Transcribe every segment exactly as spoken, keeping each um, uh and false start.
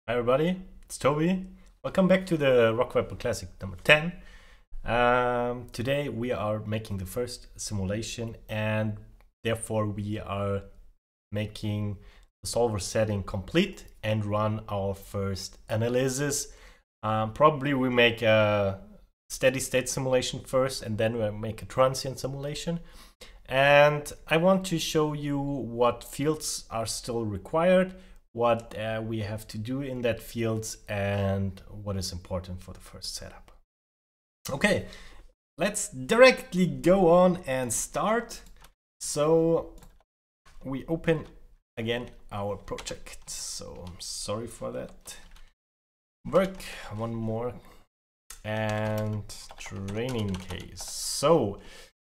Hi everybody, it's Toby. Welcome back to the Rock Viper Classic number ten. Um, today we are making the first simulation and therefore we are making the solver setting complete and run our first analysis. Um, probably we make a steady state simulation first and then we'll make a transient simulation. And I want to show you what fields are still required, what uh, we have to do in that fields, and what is important for the first setup. Okay, let's directly go on and start. So we open again our project. So I'm sorry for that. Work one more and training case. So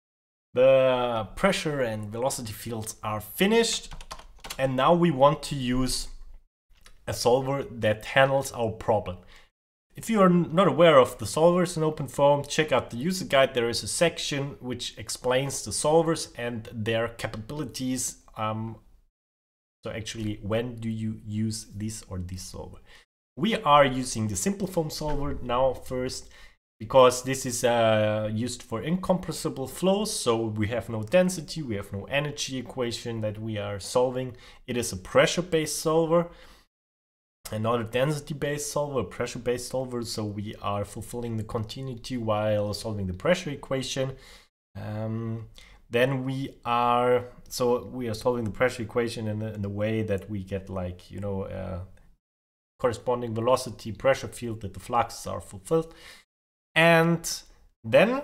the pressure and velocity fields are finished, and now we want to use a solver that handles our problem. If you are not aware of the solvers in OpenFOAM, check out the user guide. There is a section which explains the solvers and their capabilities. Um, so actually, when do you use this or this solver? We are using the simpleFoam solver now first, because this is uh, used for incompressible flows. So we have no density, we have no energy equation that we are solving. It is a pressure-based solver and not a density-based solver, a pressure-based solver. So we are fulfilling the continuity while solving the pressure equation. Um, then we are, so we are solving the pressure equation in a, in a way that we get like, you know, uh, corresponding velocity pressure field that the fluxes are fulfilled. And then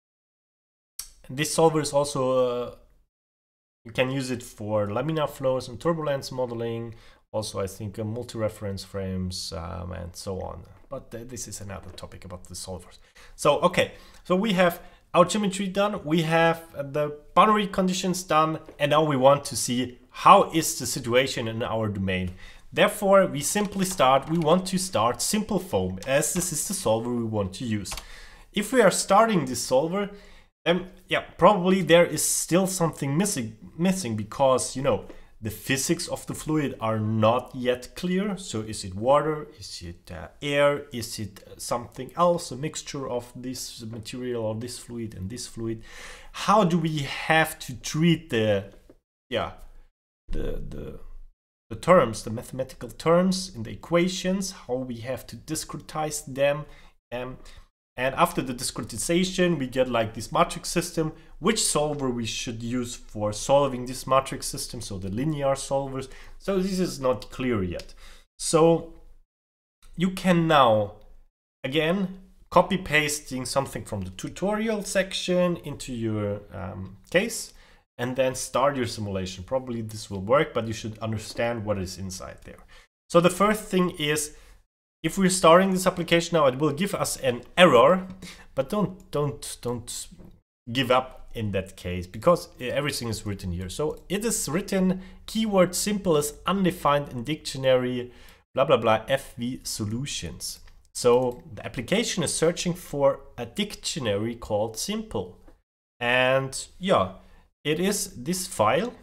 this solver is also, uh, you can use it for laminar flows and turbulence modeling. Also, I think uh, multi-reference frames um, and so on. But uh, this is another topic about the solvers. So, okay, so we have our geometry done. We have the boundary conditions done. And now we want to see how is the situation in our domain. Therefore, we simply start, we want to start simpleFoam, as this is the solver we want to use. If we are starting this solver, then yeah, probably there is still something missing, missing because, you know, the physics of the fluid are not yet clear. So is it water? Is it uh, air? Is it something else, a mixture of this material or this fluid and this fluid? How do we have to treat the, yeah, the, the, the terms, the mathematical terms in the equations, how we have to discretize them. Um, and after the discretization, we get like this matrix system, which solver we should use for solving this matrix system, so the linear solvers. So this is not clear yet. So you can now, again, copy pasting something from the tutorial section into your um, case, and then start your simulation. Probably this will work, but you should understand what is inside there. So the first thing is, if we're starting this application now, it will give us an error, but don't don't don't give up in that case, because everything is written here. So it is written keyword simple is undefined in dictionary, blah blah blah, fvSolutions. So the application is searching for a dictionary called simple, and yeah, it is this file,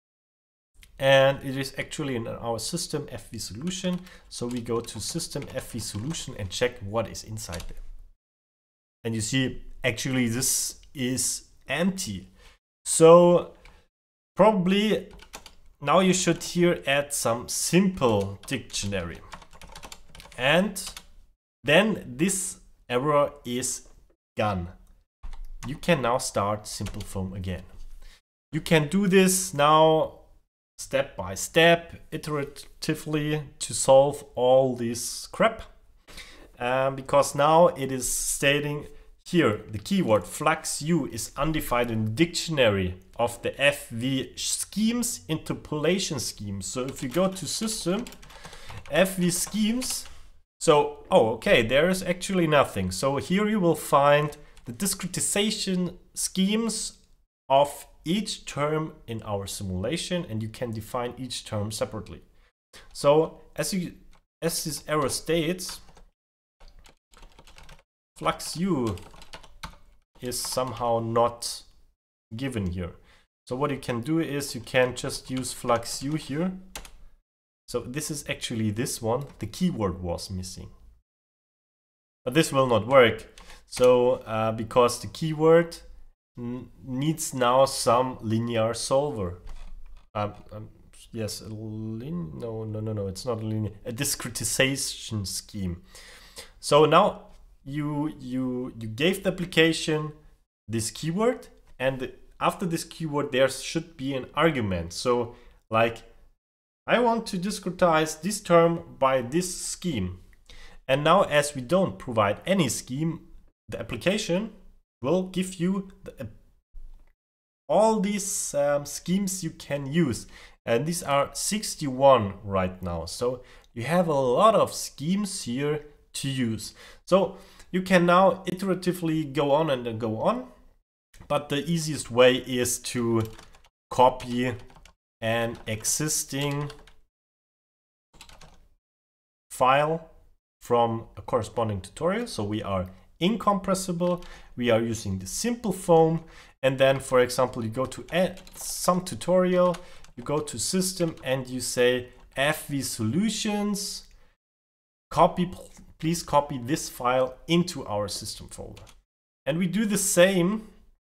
and it is actually in our system fvSolution. So we go to system fvSolution and check what is inside there. And you see, actually this is empty. So probably now you should here add some simple dictionary. And then this error is gone. You can now start simpleFoam again. You can do this now step by step, iteratively, to solve all this crap. Um, because now it is stating here, the keyword fluxu is undefined in the dictionary of the fvSchemes interpolation scheme. So if you go to system, fvSchemes, so, oh, okay, there is actually nothing. So here you will find the discretization schemes of each term in our simulation, and you can define each term separately. So as you as this error states, fluxu is somehow not given here. So what you can do is you can just use fluxu here So this is actually this one. The keyword was missing. But this will not work. So uh, because the keyword needs now some linear solver. Um, um, yes, a lin no, no, no, no, it's not a linear, a discretization scheme. So now you you you gave the application this keyword, and after this keyword there should be an argument. So like, I want to discretize this term by this scheme. And now, as we don't provide any scheme, the application will give you the, all these um, schemes you can use. And these are sixty-one right now. So you have a lot of schemes here to use. So you can now iteratively go on and go on. But the easiest way is to copy an existing file from a corresponding tutorial. So we are incompressible, we are using the simpleFoam, and then, for example, you go to add some tutorial, you go to system and you say fvSolutions, copy, please copy this file into our system folder. And we do the same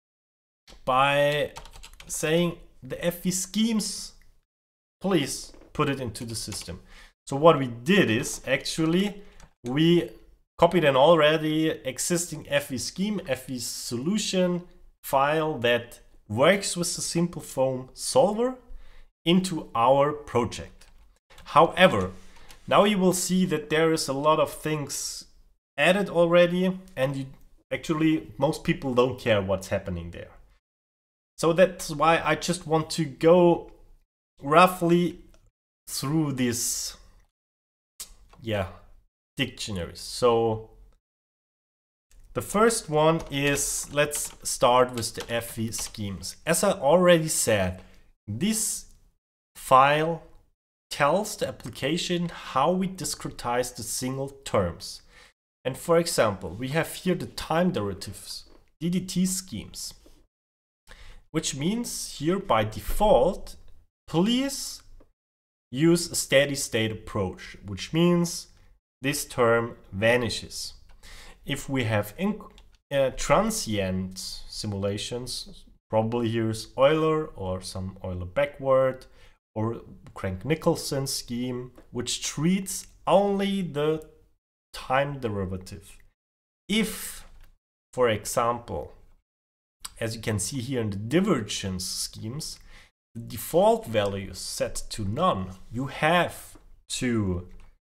by saying the fvSchemes, please put it into the system. So what we did is actually we copied an already existing fvScheme, fvSolution file that works with the simpleFoam solver into our project. However, now you will see that there is a lot of things added already, and you, actually most people don't care what's happening there. So that's why I just want to go roughly through this, yeah, dictionaries. So the first one is, let's start with the fvSchemes. As I already said, this file tells the application how we discretize the single terms. And for example, we have here the time derivatives, D D T schemes, which means here by default, please use a steady state approach, which means this term vanishes. If we have in, uh, transient simulations, probably here's Euler or some Euler backward or Crank-Nicholson scheme, which treats only the time derivative. If, for example, as you can see here in the divergence schemes, the default value is set to none, you have to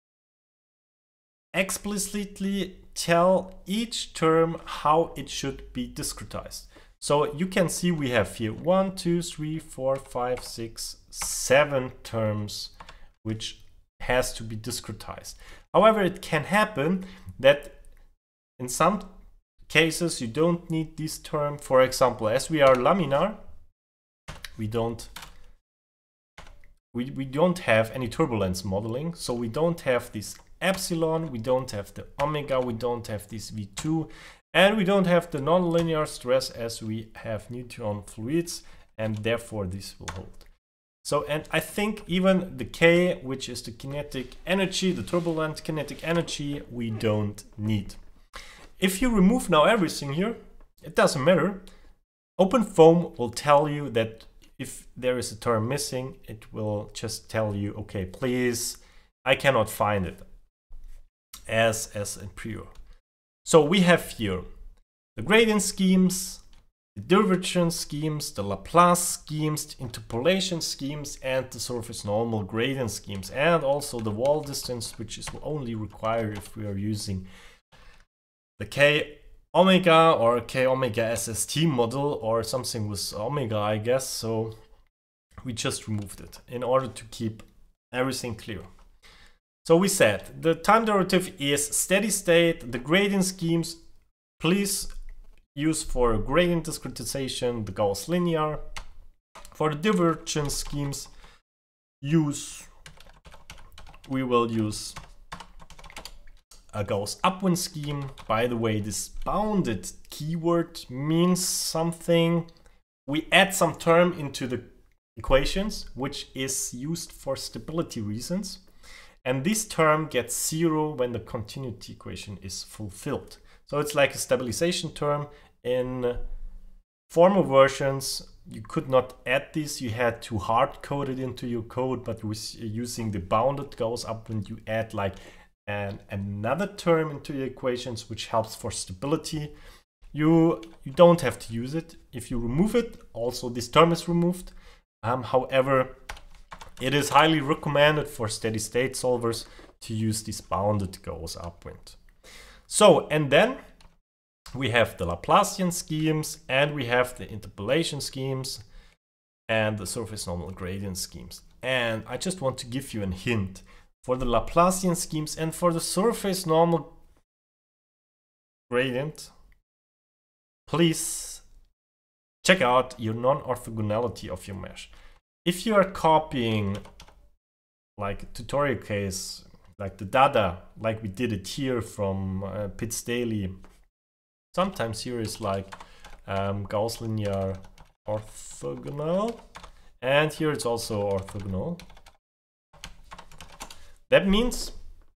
explicitly tell each term how it should be discretized. So you can see we have here one, two, three, four, five, six, seven terms which has to be discretized. However, it can happen that in some cases you don't need this term. For example, as we are laminar, we don't we, we don't have any turbulence modeling, so we don't have this epsilon, we don't have the omega, we don't have this V two, and we don't have the nonlinear stress as we have neutron fluids, and therefore this will hold. So, and I think even the K, which is the kinetic energy, the turbulent kinetic energy, we don't need. If you remove now everything here, it doesn't matter. OpenFOAM will tell you that if there is a term missing, it will just tell you, okay, please, I cannot find it as, as in pure. So we have here the gradient schemes, the divergence schemes, the Laplace schemes, the interpolation schemes, and the surface normal gradient schemes, and also the wall distance, which is only required if we are using the K omega or K omega S S T model or something with omega, I guess. So we just removed it in order to keep everything clear. So we said the time derivative is steady state. The gradient schemes, please use for gradient discretization the Gauss linear. For the divergence schemes, use we will use a Gauss upwind scheme. By the way, this bounded keyword means something. We add some term into the equations, which is used for stability reasons. And this term gets zero when the continuity equation is fulfilled. So it's like a stabilization term. In former versions, you could not add this. You had to hard code it into your code, but with using the bounded goes up when you add like an, another term into your equations, which helps for stability. You, you don't have to use it. If you remove it, also this term is removed. Um, however, it is highly recommended for steady state solvers to use this bounded goes upwind. So, and then we have the Laplacian schemes, and we have the interpolation schemes, and the surface normal gradient schemes. And I just want to give you a hint. For the Laplacian schemes and for the surface normal gradient, please check out your non-orthogonality of your mesh. If you are copying like a tutorial case, like the Dada, like we did it here from uh, Pitt's Daily, sometimes here is like um, Gauss linear orthogonal, and here it's also orthogonal. That means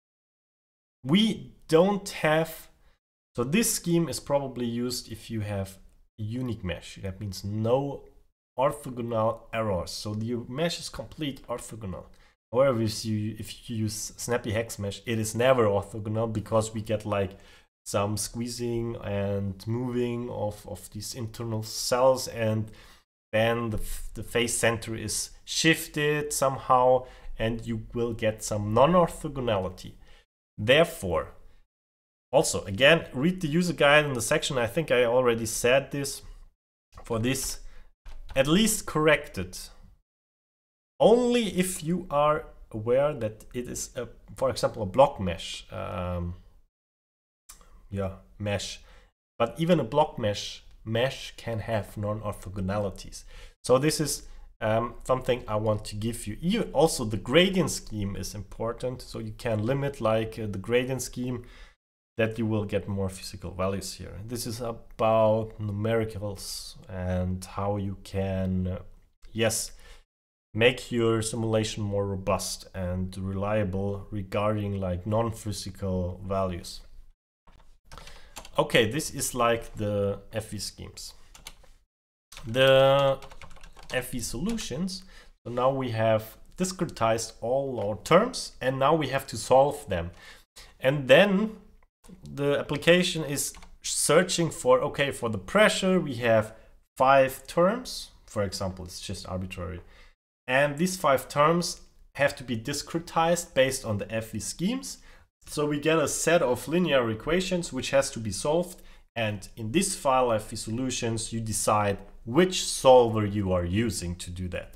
we don't have, so this scheme is probably used if you have a unique mesh. That means no orthogonal errors. So your mesh is complete orthogonal. However, if you, if you use snappy hex mesh, it is never orthogonal because we get like some squeezing and moving of, of these internal cells, and then the, the face center is shifted somehow, and you will get some non-orthogonality. Therefore, also, again, read the user guide in the section. I think I already said this. For this, at least correct it. Only if you are aware that it is, a, for example, a block mesh. Um, yeah, mesh. But even a block mesh mesh can have non-orthogonalities. So this is um, something I want to give you. Even also, the gradient scheme is important. So you can limit like uh, the gradient scheme, that you will get more physical values here. This is about numericals and how you can, uh, yes, make your simulation more robust and reliable regarding like non-physical values. Okay, this is like the fvSchemes. The fvSolutions, so now we have discretized all our terms, and now we have to solve them. And then the application is searching for, okay, for the pressure, we have five terms. For example, it's just arbitrary. And these five terms have to be discretized based on the fvSchemes. So we get a set of linear equations which has to be solved. And in this file, fvSolutions, you decide which solver you are using to do that.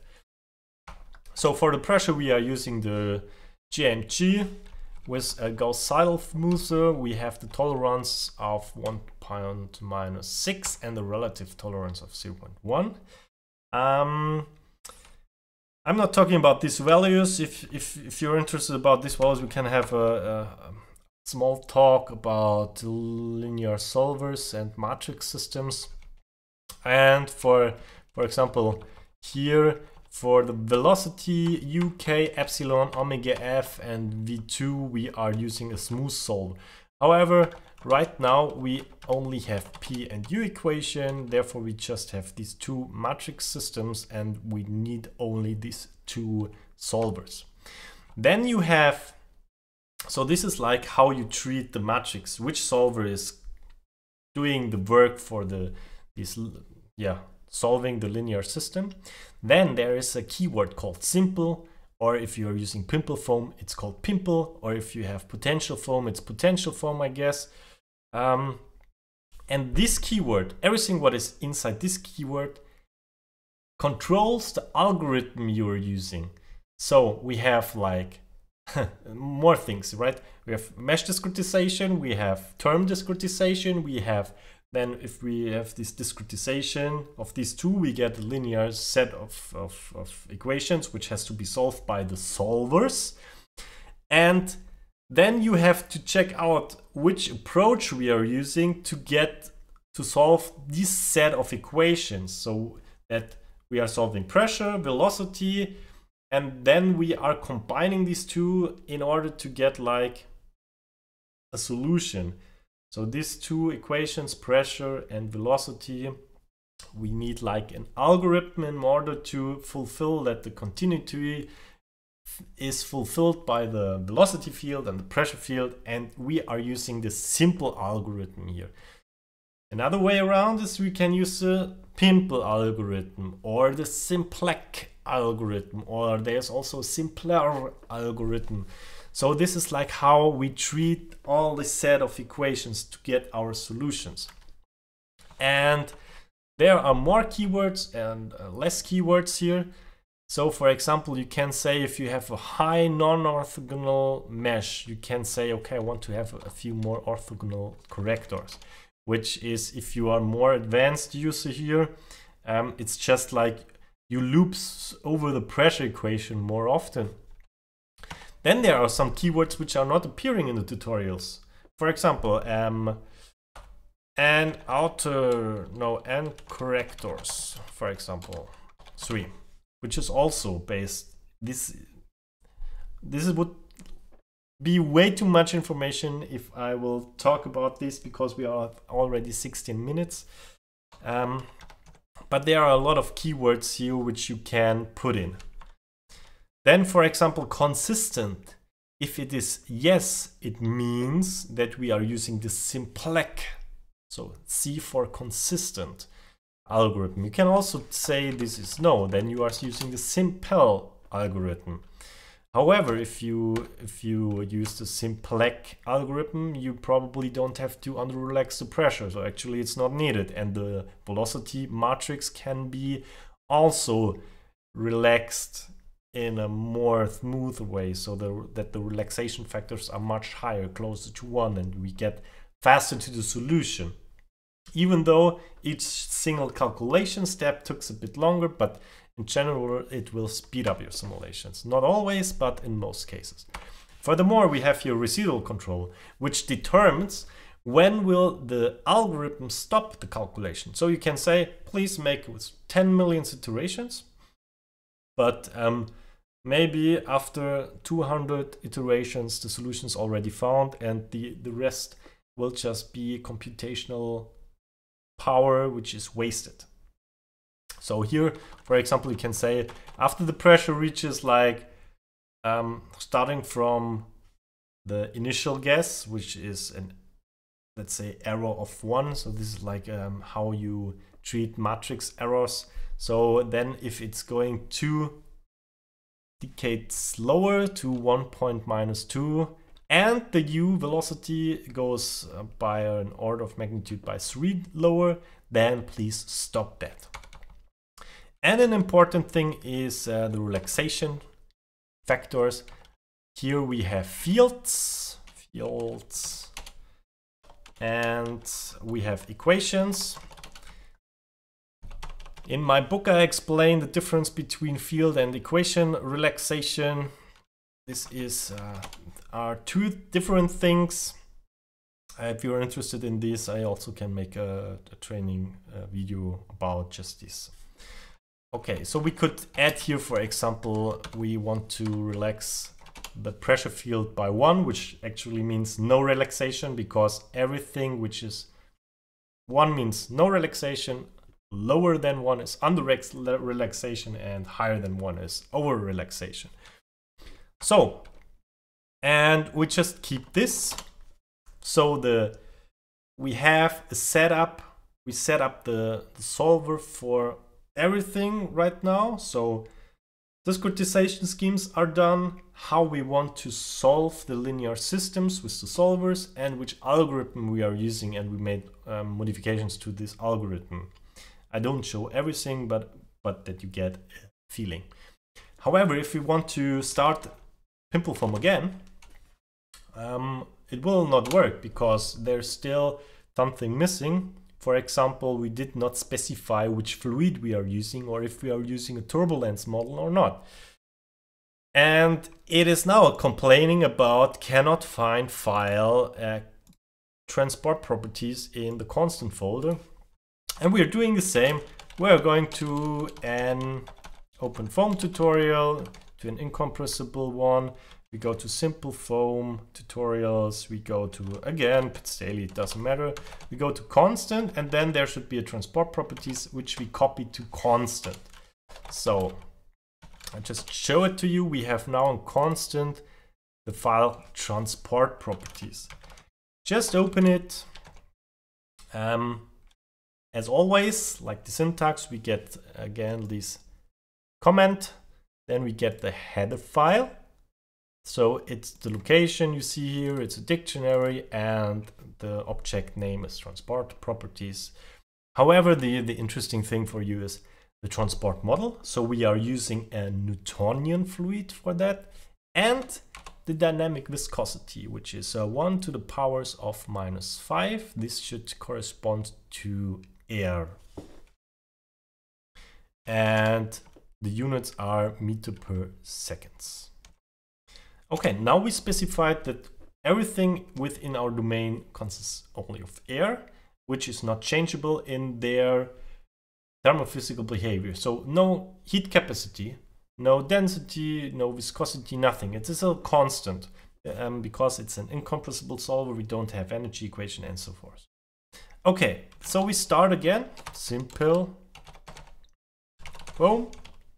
So for the pressure, we are using the G M G. With a Gauss-Seidel smoother, we have the tolerance of one point minus six and the relative tolerance of zero point one. Um, I'm not talking about these values. If, if, if you're interested about these values, we can have a, a, a small talk about linear solvers and matrix systems. And for, for example, here, for the velocity U K, epsilon, omega f, and v two, we are using a smooth solver. However, right now we only have p and u equation, therefore we just have these two matrix systems and we need only these two solvers. Then you have, so this is like how you treat the matrix, which solver is doing the work for the, this, yeah, solving the linear system. Then there is a keyword called simple, or if you are using simpleFoam, it's called pimple, or if you have potential foam, it's potential foam, I guess. Um, and this keyword, everything what is inside this keyword controls the algorithm you are using. So we have like more things, right? We have mesh discretization, we have term discretization, we have then if we have this discretization of these two, we get a linear set of, of, of equations which has to be solved by the solvers. And then you have to check out which approach we are using to get to solve this set of equations, so that we are solving pressure, velocity, and then we are combining these two in order to get like a solution. So these two equations, pressure and velocity, we need like an algorithm in order to fulfill that the continuity is fulfilled by the velocity field and the pressure field, and we are using the simple algorithm here. Another way around is we can use the Pimple algorithm or the Simplec algorithm, or there's also a simpler algorithm. So this is like how we treat all the set of equations to get our solutions. And there are more keywords and less keywords here. So for example, you can say if you have a high non-orthogonal mesh, you can say, okay, I want to have a few more orthogonal correctors, which is if you are more advanced user here, um, it's just like you loop over the pressure equation more often. Then there are some keywords which are not appearing in the tutorials. For example, um, and outer, no, and correctors, for example, three, which is also based, this, this would be way too much information if I will talk about this, because we are already sixteen minutes. Um, but there are a lot of keywords here which you can put in. Then, for example, consistent. If it is yes, it means that we are using the Simplec, so C for consistent algorithm. You can also say this is no, then you are using the Simple algorithm. However, if you if you use the Simplec algorithm, you probably don't have to under-relax the pressure, so actually it's not needed, and the velocity matrix can be also relaxed in a more smooth way, so the, that the relaxation factors are much higher, closer to one, and we get faster to the solution. Even though each single calculation step took a bit longer, but in general, it will speed up your simulations. Not always, but in most cases. Furthermore, we have here residual control, which determines when will the algorithm stop the calculation. So you can say, please make with ten million iterations, but um, maybe after two hundred iterations, the solution is already found, and the, the rest will just be computational power, which is wasted. So here, for example, you can say after the pressure reaches like um, starting from the initial guess, which is an, let's say, error of one. So this is like um, how you treat matrix errors. So then if it's going to decay slower to one point minus two, and the u velocity goes by an order of magnitude by three lower, then please stop that. And an important thing is uh, the relaxation factors. Here we have fields, fields, and we have equations. In my book, I explain the difference between field and equation relaxation. This is uh, are two different things. Uh, if you're interested in this, I also can make a, a training uh, video about just this. Okay, so we could add here, for example, we want to relax the pressure field by one, which actually means no relaxation, because everything which is one means no relaxation, lower than one is under relaxation, and higher than one is over relaxation. So, and we just keep this. So the we have a setup, we set up the, the solver for everything right now. So discretization schemes are done, how we want to solve the linear systems with the solvers, and which algorithm we are using, and we made um, modifications to this algorithm. I don't show everything, but but that you get a feeling. However, if we want to start simpleFoam again, um, it will not work, because there's still something missing. For example, we did not specify which fluid we are using, or if we are using a turbulence model or not. And it is now complaining about cannot find file uh, transport properties in the constant folder. And we are doing the same. we're going to an OpenFOAM tutorial, to an incompressible one. We go to simpleFoam tutorials. We go to, again, Pitts Daily, it doesn't matter. We go to constant, and then there should be a transport properties, which we copy to constant. So I just show it to you. We have now in constant the file transport properties. Just open it. Um, as always, like the syntax, we get again this comment. Then we get the header file. So it's the location you see here, it's a dictionary, and the object name is transport properties. However, the, the interesting thing for you is the transport model. So we are using a Newtonian fluid for that, and the dynamic viscosity, which is uh, one to the powers of minus five. This should correspond to air. And the units are meter per seconds. Okay, now we specified that everything within our domain consists only of air, which is not changeable in their thermophysical behavior. So no heat capacity, no density, no viscosity, nothing. It is a constant um, because it's an incompressible solver. We don't have energy equation and so forth. Okay, so we start again. Simple foam.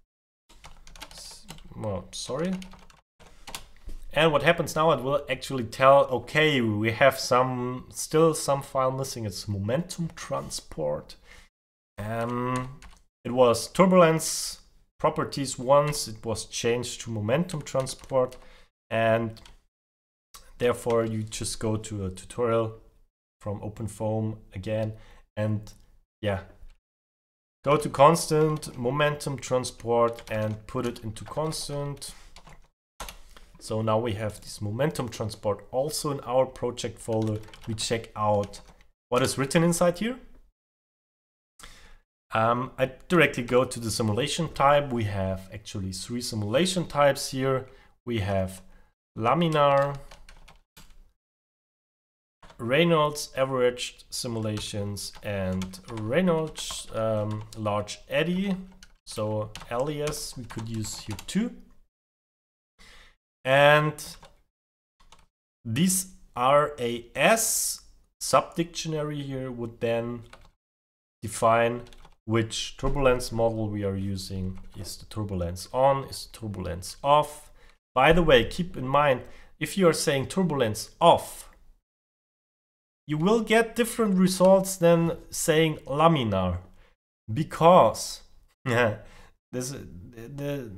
Well, sorry. And what happens now, it will actually tell, okay, we have some, still some file missing. It's momentum transport. Um, it was turbulence properties once, it was changed to momentum transport. And therefore you just go to a tutorial from OpenFOAM again. And yeah, go to constant momentum transport and put it into constant. So now we have this momentum transport also in our project folder. We check out what is written inside here. Um, I directly go to the simulation type. We have actually three simulation types here. We have laminar, Reynolds averaged simulations, and Reynolds um, large eddy. So alias we could use here too. And this R A S subdictionary here would then define which turbulence model we are using. Is the turbulence on? Is the turbulence off? By the way, keep in mind, if you are saying turbulence off, you will get different results than saying laminar, because yeah, this the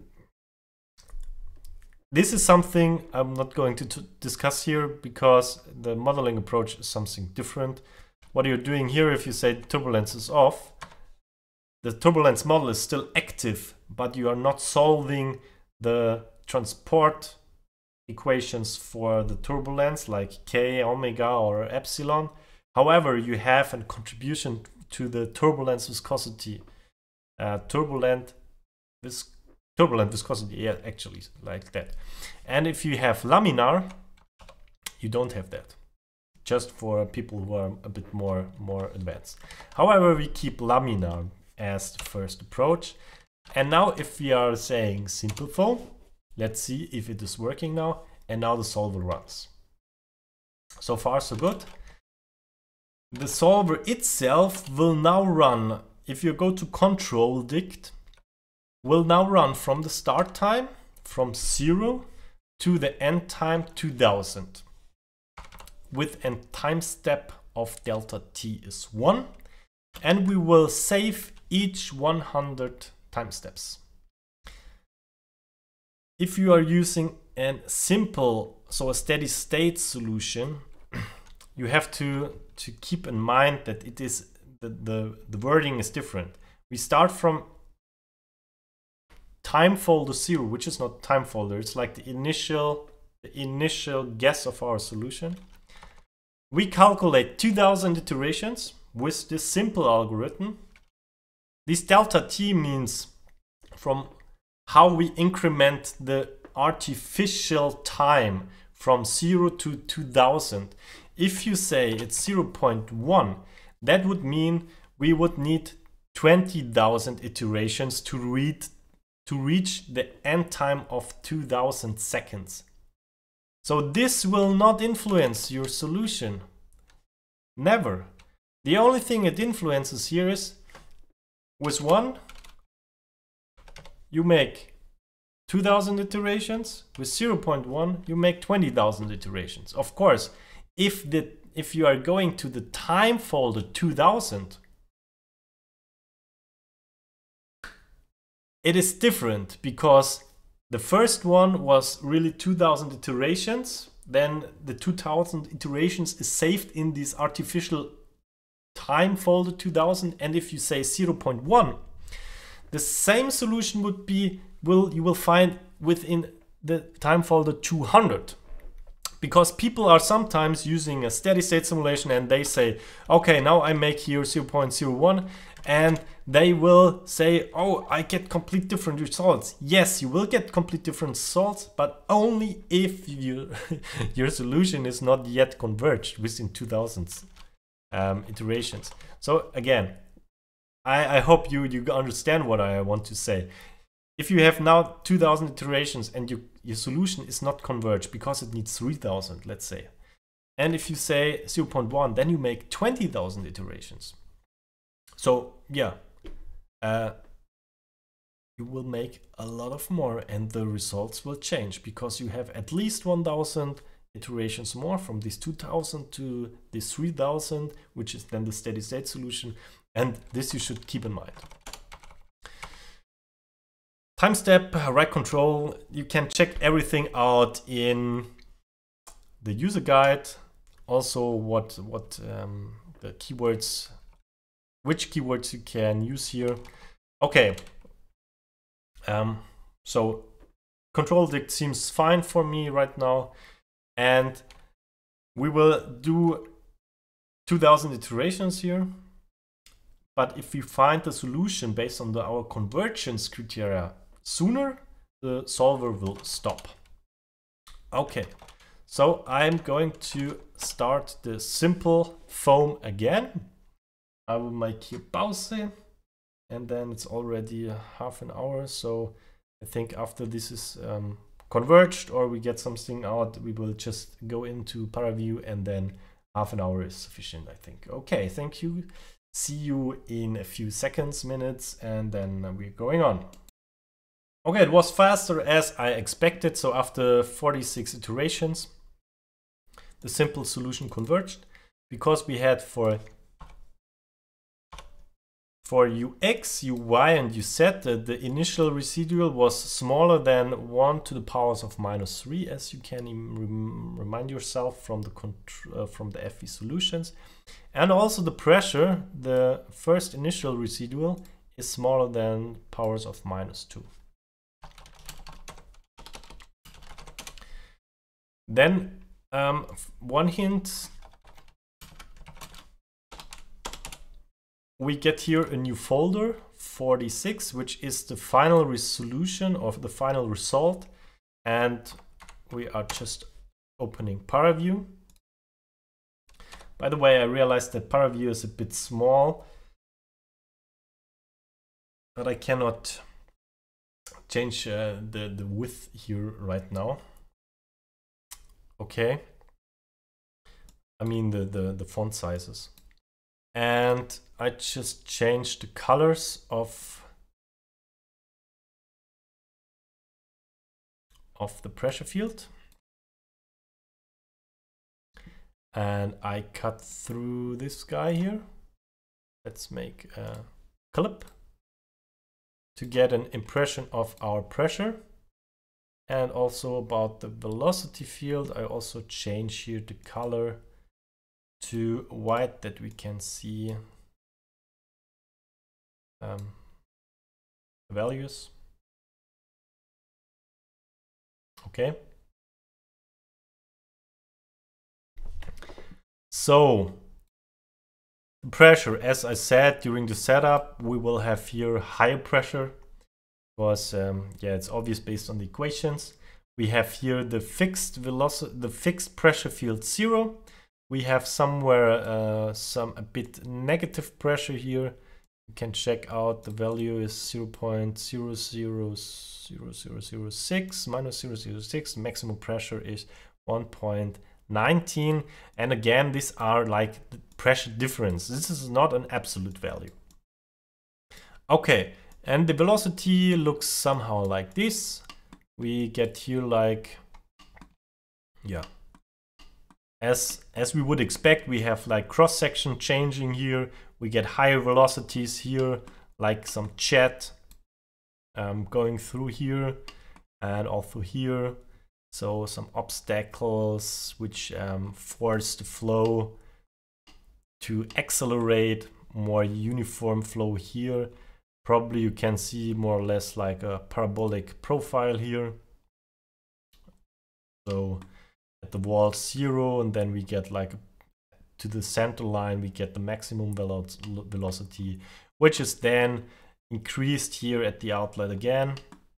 This is something I'm not going to t discuss here because the modeling approach is something different. What you're doing here, if you say turbulence is off, the turbulence model is still active, but you are not solving the transport equations for the turbulence like K, omega, or epsilon. However, you have a contribution to the turbulence viscosity, uh, turbulent viscosity. Turbulent viscosity, yeah, actually, like that. And if you have laminar, you don't have that. Just for people who are a bit more, more advanced. However, we keep laminar as the first approach. And now if we are saying simpleFoam, let's see if it is working now. And now the solver runs. So far, so good. The solver itself will now run, if you go to control dict, will now run from the start time, from zero to the end time two thousand, with a time step of delta t is one, and we will save each one hundred time steps. If you are using a simple, so a steady state solution, you have to, to keep in mind that it is the, the, the wording is different. We start from time folder zero, which is not time folder, it's like the initial the initial guess of our solution. We calculate two thousand iterations with this simple algorithm. This delta t means from how we increment the artificial time from zero to two thousand. If you say it's zero point one, that would mean we would need twenty thousand iterations to read to reach the end time of two thousand seconds. So this will not influence your solution. Never. The only thing it influences here is with one, you make two thousand iterations. With zero point one, you make twenty thousand iterations. Of course, if the if you are going to the time folder two thousand, it is different because the first one was really two thousand iterations. Then the two thousand iterations is saved in this artificial time folder two thousand. And if you say zero point one, the same solution would be, will you will find within the time folder two hundred. Because people are sometimes using a steady state simulation and they say, okay, now I make here zero point zero one, and they will say, oh, I get complete different results. Yes, you will get complete different results, but only if you, your solution is not yet converged within two thousand um, iterations. So again, I, I hope you, you understand what I want to say. If you have now two thousand iterations and you, your solution is not converged because it needs three thousand, let's say. And if you say zero point one, then you make twenty thousand iterations. So yeah, uh, you will make a lot of more and the results will change because you have at least one thousand iterations more from this two thousand to this three thousand, which is then the steady state solution. And this you should keep in mind. Time step, right control, you can check everything out in the user guide. Also what, what um, the keywords, which keywords you can use here. Okay, um, so control dict seems fine for me right now. And we will do two thousand iterations here. But if we find the solution based on the, our convergence criteria sooner, the solver will stop. Okay, so I'm going to start the simpleFoam again. I will make here pause, and then it's already half an hour. So I think after this is um, converged or we get something out, we will just go into ParaView, and then half an hour is sufficient, I think. Okay, thank you. See you in a few seconds, minutes, and then we're going on. Okay, it was faster as I expected. So after forty-six iterations, the simple solution converged because we had for for U X, U Y, and U Z, uh, the initial residual was smaller than one to the powers of minus three, as you can rem remind yourself from the uh, from the fvSolutions, and also the pressure, the first initial residual, is smaller than powers of minus two. Then um, one hint, we get here a new folder, forty-six, which is the final resolution of the final result. And we are just opening ParaView. By the way, I realized that ParaView is a bit small, but I cannot change uh, the, the width here right now. Okay, I mean the, the, the font sizes. And I just changed the colors of, of the pressure field. And I cut through this guy here. Let's make a clip to get an impression of our pressure. And also about the velocity field, I also change here the color to white that we can see um, the values. Okay. So pressure, as I said during the setup, we will have here higher pressure. Was um, yeah, it's obvious based on the equations. We have here the fixed velocity, the fixed pressure field zero. We have somewhere uh, some a bit negative pressure here You can check out the value is zero point zero zero zero zero zero six minus zero point zero zero six. Maximum pressure is one point one nine. And again, these are like the pressure difference. This is not an absolute value. Okay, and the velocity looks somehow like this. We get here like, yeah, as as we would expect, we have like cross section changing here. We get higher velocities here, like some jet um, going through here and also here. So some obstacles which um, force the flow to accelerate, more uniform flow here. Probably you can see more or less like a parabolic profile here. So at the wall zero, and then we get like to the center line, we get the maximum velo velocity, which is then increased here at the outlet again.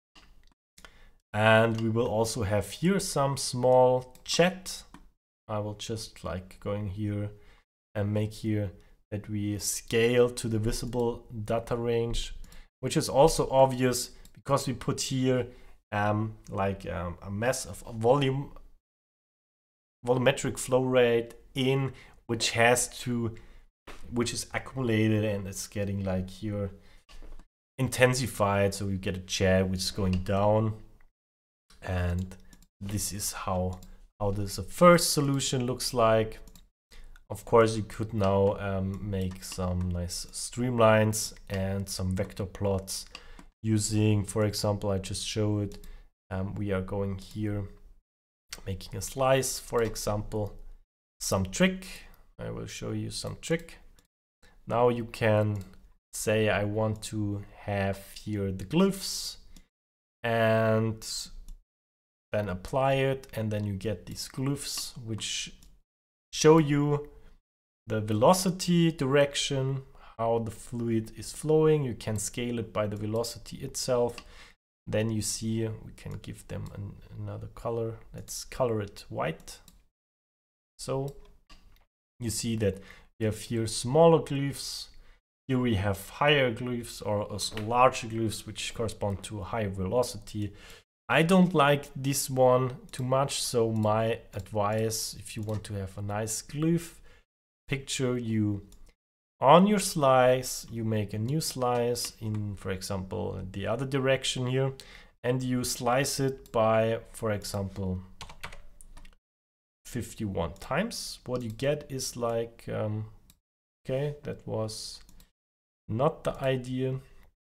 And we will also have here some small jet. I will just like going here and make here that we scale to the visible data range, which is also obvious because we put here um, like um, a mass of volume, volumetric flow rate in, which has to, which is accumulated and it's getting like here intensified. So you get a jet which is going down, and this is how how this first solution looks like. Of course, you could now um, make some nice streamlines and some vector plots using, for example, I just showed, um, we are going here, making a slice, for example, some trick. I will show you some trick. Now you can say I want to have here the glyphs and then apply it, and then you get these glyphs which show you the velocity direction, how the fluid is flowing. You can scale it by the velocity itself. Then you see we can give them an, another color. Let's color it white. So you see that we have here smaller glyphs. Here we have higher glyphs or larger glyphs which correspond to a higher velocity. I don't like this one too much, so my advice, if you want to have a nice glyph picture, you on your slice, you make a new slice in, for example, the other direction here, and you slice it by, for example, fifty-one times. What you get is like, um, okay, that was not the idea.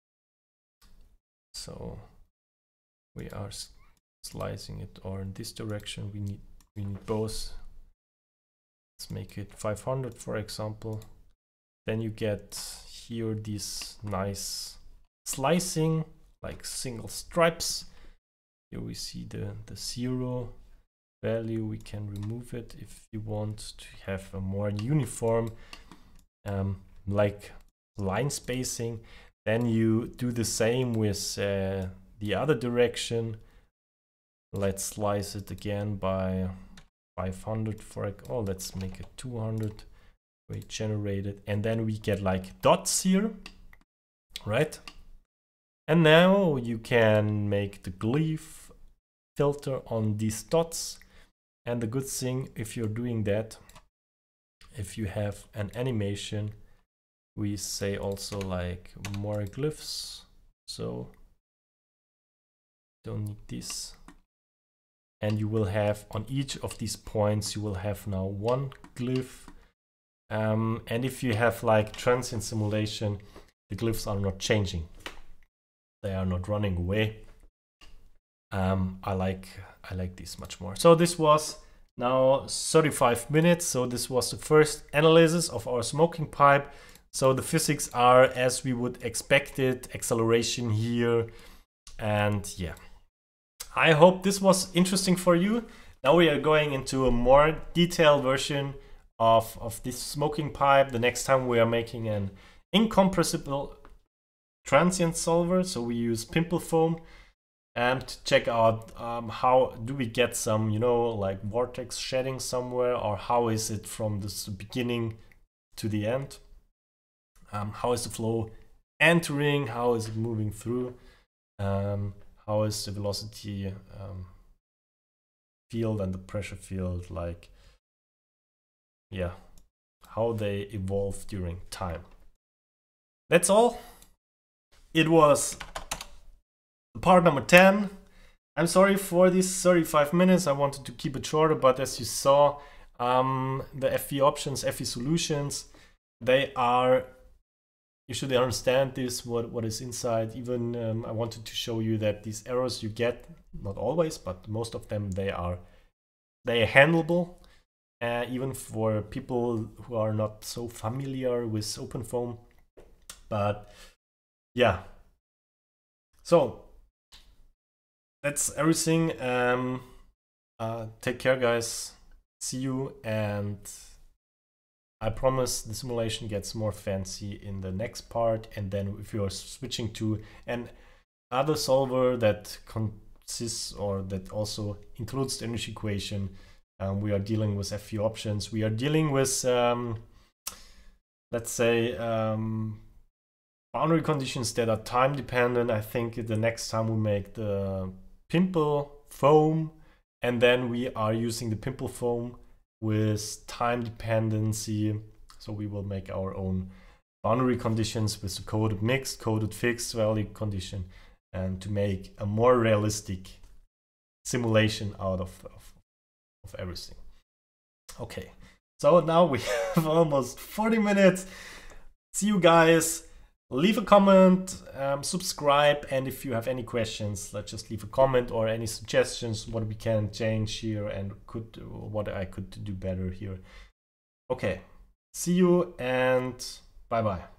So we are slicing it, or in this direction we need we need both. Let's make it five hundred, for example. Then you get here this nice slicing, like single stripes. Here we see the the zero value. We can remove it if you want to have a more uniform um, like line spacing. Then you do the same with uh, the other direction. Let's slice it again by five hundred for, oh, let's make it two hundred. We generate it, and then we get like dots here, right? And now you can make the glyph filter on these dots. And the good thing, if you're doing that, if you have an animation, we say also like more glyphs. So don't need this. And you will have on each of these points, you will have now one glyph. Um, and if you have like transient simulation, the glyphs are not changing. They are not running away. Um, I like I like this much more. So this was now thirty-five minutes. So this was the first analysis of our smoking pipe. So the physics are as we would expect it, acceleration here, and yeah. I hope this was interesting for you. Now we are going into a more detailed version of, of this smoking pipe. The next time we are making an incompressible transient solver. So we use simpleFoam and to check out um, how do we get some, you know, like vortex shedding somewhere, or how is it from the beginning to the end? Um, how is the flow entering, how is it moving through, um, how is the velocity um, field and the pressure field, like, yeah, how they evolve during time. That's all. It was part number ten. I'm sorry for these thirty-five minutes. I wanted to keep it shorter, but as you saw, um, the F V options, fvSolutions, they are, you should understand this, what, what is inside. Even um, I wanted to show you that these errors you get, not always, but most of them, they are, they are handleable. Uh, even for people who are not so familiar with OpenFOAM. But yeah, so that's everything. Um, uh, take care, guys. See you, and I promise the simulation gets more fancy in the next part. And then if you are switching to an other solver that consists or that also includes the energy equation, Um, we are dealing with F V options. We are dealing with, um, let's say, um, boundary conditions that are time dependent. I think the next time we make the simpleFoam, and then we are using the simpleFoam with time dependency. So we will make our own boundary conditions with the coded mixed, coded fixed value condition, and to make a more realistic simulation out of, of of everything. Okay, so now we have almost forty minutes. See you guys. Leave a comment, um, subscribe, and if you have any questions, let's just leave a comment or any suggestions what we can change here and could what I could do better here. Okay, see you and bye bye.